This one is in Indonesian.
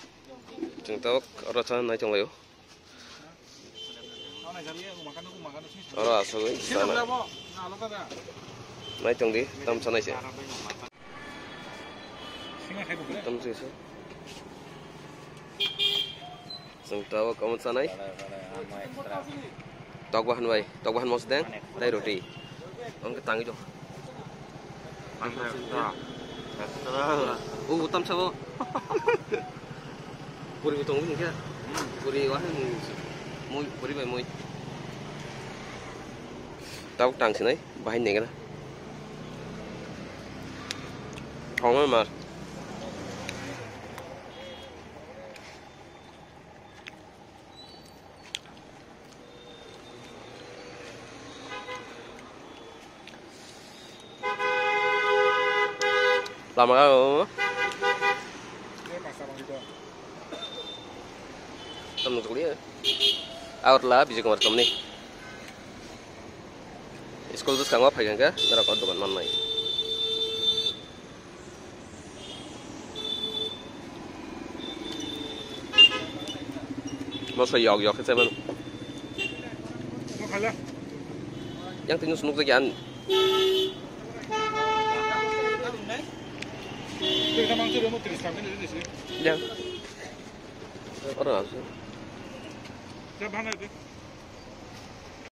Chúng ta ở đó này trong liều. Ở đó sao vậy? Này trong đi, tâm sao này sẽ? Tâm gì sao? Chúng ta có một sao này? Tok bahan mau sedang, dari roti. Ông cái tăng cái chỗ. Tâm sao? Puri utang mungkin kira. Puri wah mui puri bay mui. Tao tăng sini bahan này cái đó. Không mà. Lama kau. Tâm được lý out lah bisa kemar tem nih school terus kamu apa kan mereka kau dokan mana mau saya yok ke mana yang tinggal sunuk sekian yang orang apa? Siapa